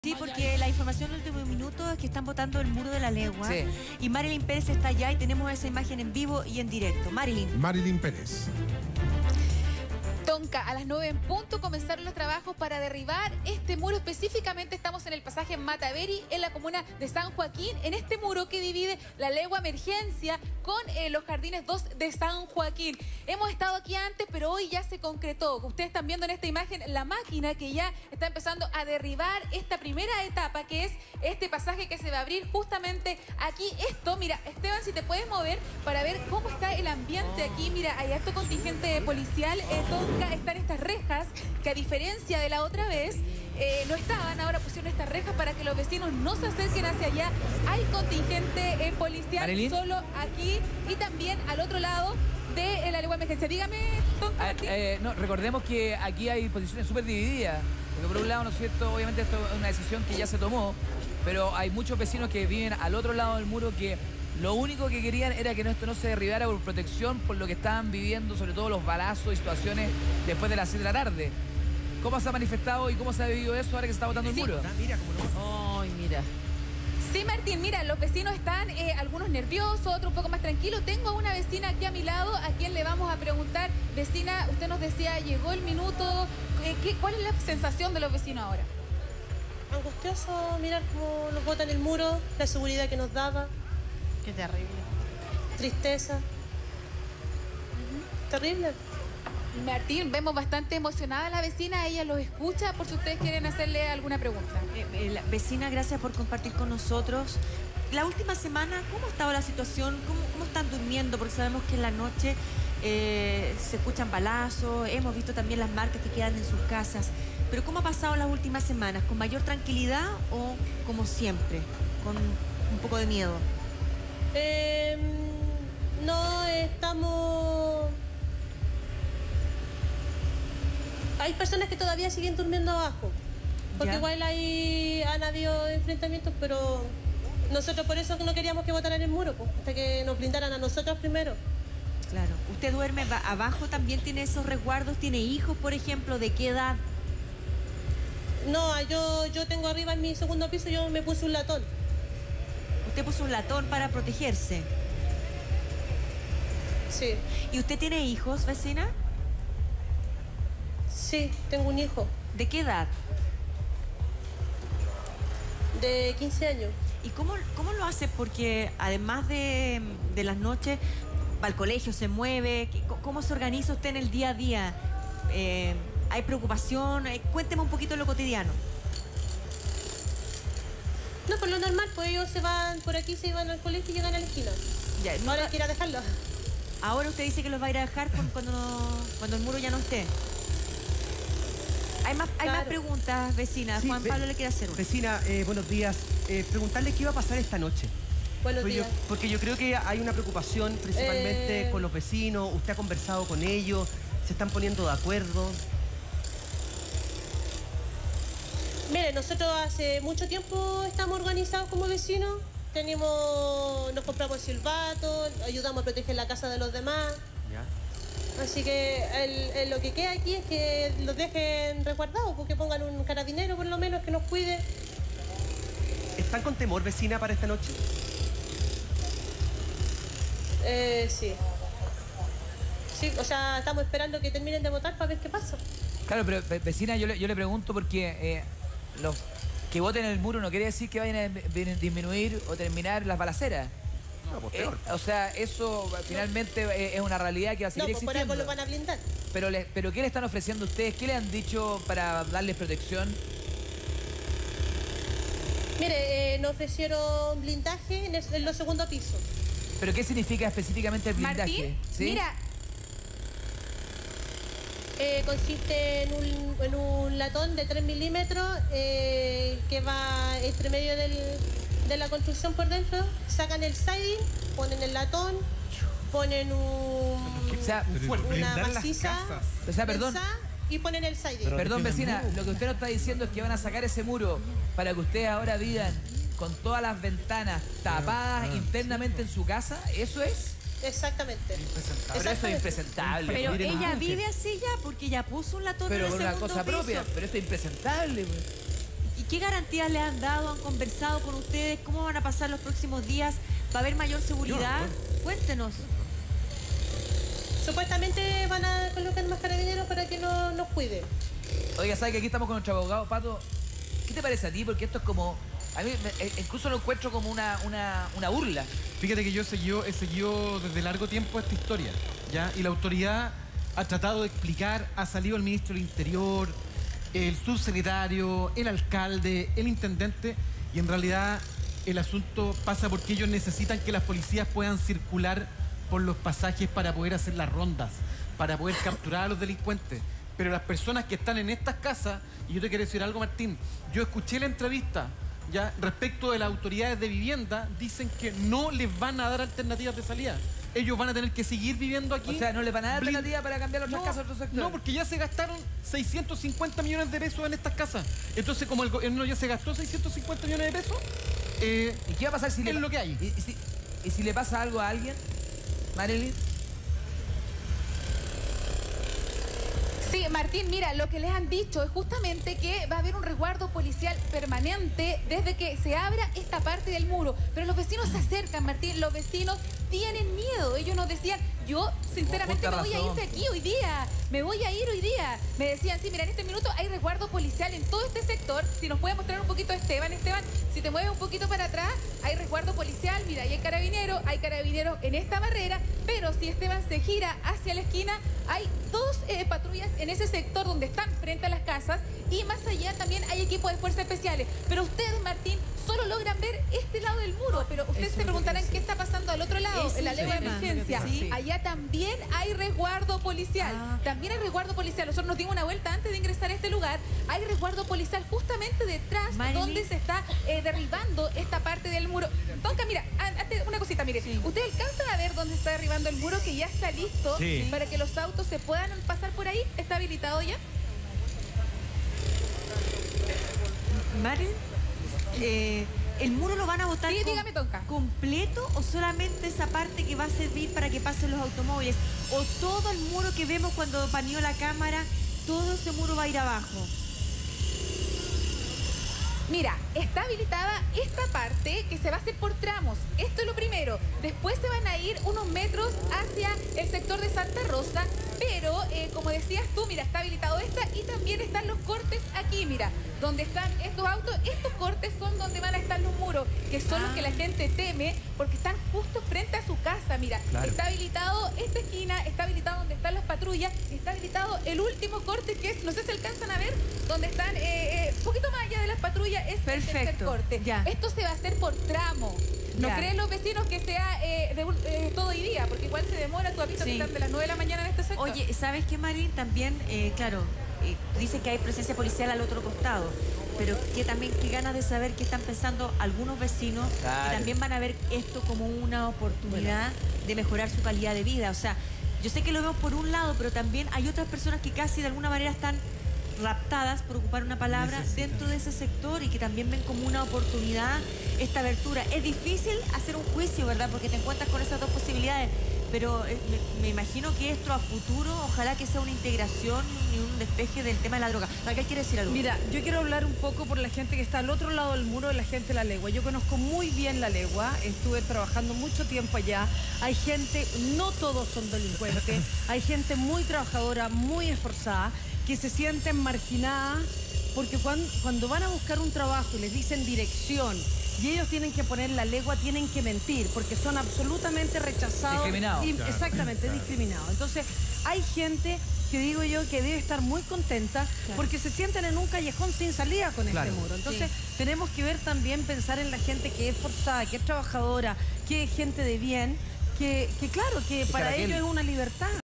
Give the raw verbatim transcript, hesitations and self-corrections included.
Sí, porque la información del último minuto es que están botando el muro de la legua. Sí. Y Marilyn Pérez está allá y tenemos esa imagen en vivo y en directo. Marilyn. Marilyn Pérez. Tonka, a las nueve en punto comenzaron los trabajos para derribar este muro. Específicamente estamos en el pasaje Mataveri, en la comuna de San Joaquín, en este muro que divide la legua Emergencia con eh, los jardines dos de San Joaquín. Hemos estado aquí antes, pero hoy ya se concretó. Ustedes están viendo en esta imagen la máquina que ya está empezando a derribar esta primera etapa, que es este pasaje que se va a abrir justamente aquí. Esto, mira, Esteban, si te puedes mover para ver cómo está el ambiente aquí. Mira, hay alto contingente policial. Eh, Tonka, están estas rejas que, a diferencia de la otra vez, eh, no estaban. Ahora pusieron estas rejas para que los vecinos no se acerquen hacia allá. Hay contingente eh, policial Marilyn. solo aquí y también al otro lado de eh, la legua Emergencia. Dígame, Tonka. Ah, eh, no, recordemos que aquí hay posiciones súper divididas. Porque por un lado, ¿no es cierto? Obviamente esto es una decisión que ya se tomó, pero hay muchos vecinos que viven al otro lado del muro que lo único que querían era que esto no se derribara por protección, por lo que estaban viviendo, sobre todo los balazos y situaciones después de las siete de la tarde. ¿Cómo se ha manifestado y cómo se ha vivido eso ahora que se está botando el Sí. muro? Mira cómo no. Ay, mira. Sí, Martín, mira, los vecinos están eh, algunos nerviosos, otros un poco más tranquilos. Tengo a una vecina aquí a mi lado, a quien le vamos a preguntar. Vecina, usted nos decía, llegó el minuto. Eh, ¿qué, ¿Cuál es la sensación de los vecinos ahora? Angustioso mirar cómo nos botan el muro, la seguridad que nos daba. Qué terrible. Tristeza. Terrible. Martín, vemos bastante emocionada a la vecina, ella los escucha, por si ustedes quieren hacerle alguna pregunta. Eh, eh, la vecina, gracias por compartir con nosotros. La última semana, ¿cómo ha estado la situación? ¿Cómo, cómo están durmiendo? Porque sabemos que en la noche eh, se escuchan balazos, hemos visto también las marcas que quedan en sus casas. Pero ¿cómo ha pasado las últimas semanas? ¿Con mayor tranquilidad o como siempre, con un poco de miedo? Eh, no estamos... Hay personas que todavía siguen durmiendo abajo. Porque Ya. igual hay, han habido enfrentamientos, pero nosotros por eso no queríamos que botaran el muro, pues, hasta que nos blindaran a nosotros primero. Claro. ¿Usted duerme ba- abajo? ¿También tiene esos resguardos? ¿Tiene hijos, por ejemplo? ¿De qué edad? No, yo, yo tengo arriba en mi segundo piso, yo me puse un latón. Usted puso un latón para protegerse. Sí, ¿Y usted tiene hijos, vecina? sí, tengo un hijo ¿De qué edad? de quince años. ¿Y cómo, cómo lo hace? Porque además de, de las noches, va al colegio, se mueve. ¿Qué- ¿Cómo se organiza usted en el día a día? Eh, ¿Hay preocupación? Eh, Cuénteme un poquito lo cotidiano. No, por lo normal, pues ellos se van por aquí, se van al colegio y llegan a la esquina. Ya, no- Ahora hay que ir a dejarlos. ahora usted dice que los va a ir a dejar cu- cuando, cuando el muro ya no esté. Hay más, hay más Claro. preguntas, vecina. Sí, Juan ve- Pablo le quiere hacer una. Vecina, eh, buenos días. Eh, preguntarle qué iba a pasar esta noche. Buenos Porque yo, días. porque yo creo que hay una preocupación principalmente Eh. con los vecinos. Usted ha conversado con ellos, se están poniendo de acuerdo. Mire, nosotros hace mucho tiempo estamos organizados como vecinos. Tenemos, nos compramos silbato, ayudamos a proteger la casa de los demás. ¿Ya? Así que el- el- lo que queda aquí es que los dejen resguardados, porque pongan un carabinero por lo menos que nos cuide. ¿Están con temor, vecina, para esta noche? Eh, sí. Sí, o sea, estamos esperando que terminen de votar para ver qué pasa. Claro, pero ve- vecina, yo le, yo le pregunto porque eh, los que voten el muro no quiere decir que vayan a di- disminuir o terminar las balaceras. No, pues Eh, peor. o sea, eso eh, finalmente eh, es una realidad que va a No, seguir pues por algo existiendo. lo van a blindar. Pero, le- pero ¿qué le están ofreciendo ustedes? ¿Qué le han dicho para darles protección? Mire, eh, nos ofrecieron blindaje en, el- en los segundos pisos. ¿Pero qué significa específicamente el blindaje? Martín, ¿Sí? mira, Eh, consiste en un, en un latón de tres milímetros eh, que va entre medio del, de la construcción por dentro. Sacan el siding, ponen el latón, ponen un, O sea, una maciza O sea, perdón. densa y ponen el siding. Perdón, vecina, lo que usted nos está diciendo es que van a sacar ese muro para que ustedes ahora vivan con todas las ventanas tapadas internamente en su casa. ¿Eso es? Exactamente. Pero eso es Exactamente. impresentable. Pero Miren, ella vive así ya porque ya puso un latón pero en el con una segundo cosa piso. propia. Pero esto es impresentable. Pues. ¿Y ¿Qué garantías le han dado? ¿Han conversado con ustedes? ¿Cómo van a pasar los próximos días? ¿Va a haber mayor seguridad? Cuéntenos. Supuestamente van a colocar más carabineros para que no nos cuiden. Oiga, ¿sabes que aquí estamos con nuestro abogado, Pato? ¿Qué te parece a ti? Porque esto es como... A mí me, incluso lo encuentro como una, una, una burla. Fíjate que yo he seguido, he seguido desde largo tiempo esta historia, ¿ya? Y la autoridad ha tratado de explicar, ha salido el ministro del Interior, el subsecretario, el alcalde, el intendente, y en realidad el asunto pasa porque ellos necesitan que las policías puedan circular por los pasajes para poder hacer las rondas, para poder capturar a los delincuentes. Pero las personas que están en estas casas, y yo te quiero decir algo, Martín, yo escuché la entrevista ya respecto de las autoridades de vivienda, dicen que no les van a dar alternativas de salida. Ellos van a tener que seguir viviendo aquí. O sea, ¿no les van a dar Blin- alternativa para cambiar otras no, casas a otros sectores? No, porque ya se gastaron seiscientos cincuenta millones de pesos en estas casas. Entonces, como el gobierno ya se gastó seiscientos cincuenta millones de pesos, eh, ¿Y qué va a pasar si es le... lo que hay. ¿Y, y si, ¿Y si le pasa algo a alguien, Marilyn? Sí, Martín, mira, lo que les han dicho es justamente que va a haber un resguardo policial permanente desde que se abra esta parte del muro. Pero los vecinos se acercan, Martín, los vecinos tienen miedo. Ellos nos decían, yo sinceramente me voy a ir de aquí hoy día, me voy a ir hoy día. Me decían, sí, mira, en este minuto hay resguardo policial en todo este sector. Si nos puede mostrar un poquito Esteban, Esteban, si te mueves un poquito para atrás, hay resguardo policial, mira, ahí hay carabineros, hay carabineros en esta barrera, pero si Esteban se gira hacia la esquina, hay dos eh, patrullas en ese sector donde están frente a las casas y más allá también hay equipos de fuerzas especiales. Pero ustedes, Martín, solo logran ver este lado del muro, pero ustedes se preguntarán qué está pasando al otro lado, Ese en la es legua de el tema. emergencia. Sí. Allá también hay resguardo policial. Ah. También hay resguardo policial. Nosotros nos dimos una vuelta antes de ingresar a este lugar. Hay resguardo policial justamente detrás Marilyn. donde se está eh, derribando esta parte del muro. Tonka, mira, antes, una cosita, mire. Sí. Ustedes alcanzan a ver dónde está derribando el muro que ya está listo Sí. para que los autos se puedan pasar por ahí. ¿Está habilitado ya? Marilyn, eh, ¿el muro lo van a botar Sí, com- dígame, Tonka. completo o solamente esa parte que va a servir para que pasen los automóviles? ¿O todo el muro que vemos cuando paneó la cámara, todo ese muro va a ir abajo? Mira, está habilitada esta parte que se va a hacer por tramos. Esto es lo primero. Después se van a ir unos metros hacia el sector de Santa Rosa. Pero, eh, como decías tú, mira, está habilitado esta y también están los cortes aquí, mira. Donde están estos autos, estos cortes son donde van a estar los muros, que son los que la gente teme porque están justo frente a su casa, mira. Claro. Está habilitado esta esquina, está habilitado donde están las patrullas, está habilitado el último corte que es, no sé si alcanzan a ver, donde están eh, eh, un poquito más allá de las patrullas, es el tercer Perfecto, corte. ya. Esto se va a hacer por tramo. No Ya. creen los vecinos que sea eh, de un- eh, todo hoy día, porque igual se demora, tú has visto Sí. que están de las nueve de la mañana en este sector. Oye, ¿sabes qué, Marilyn? También, eh, claro, eh, dice que hay presencia policial al otro costado, pero que también, qué ganas de saber qué están pensando algunos vecinos Claro. que también van a ver esto como una oportunidad de mejorar su calidad de vida. O sea, yo sé que lo vemos por un lado, pero también hay otras personas que casi de alguna manera están raptadas, por ocupar una palabra, Necesitan. dentro de ese sector y que también ven como una oportunidad esta abertura. Es difícil hacer un juicio, ¿verdad? Porque te encuentras con esas dos posibilidades, pero eh, me, me imagino que esto a futuro, ojalá que sea una integración y un despeje del tema de la droga. Raquel, ¿quiere decir algo? Mira, yo quiero hablar un poco por la gente que está al otro lado del muro de la gente de La Legua. Yo conozco muy bien La Legua, estuve trabajando mucho tiempo allá. Hay gente, no todos son delincuentes, hay gente muy trabajadora, muy esforzada, que se sienten marginadas porque cuando, cuando van a buscar un trabajo y les dicen dirección y ellos tienen que poner La Legua, tienen que mentir porque son absolutamente rechazados. Discriminados. y- Claro, exactamente, claro. discriminados. Entonces, hay gente que digo yo que debe estar muy contenta porque se sienten en un callejón sin salida con Claro. este muro. Entonces, tenemos que ver también, pensar en la gente que es forzada, que es trabajadora, que es gente de bien, que, que claro, que para Raquel, ellos es una libertad.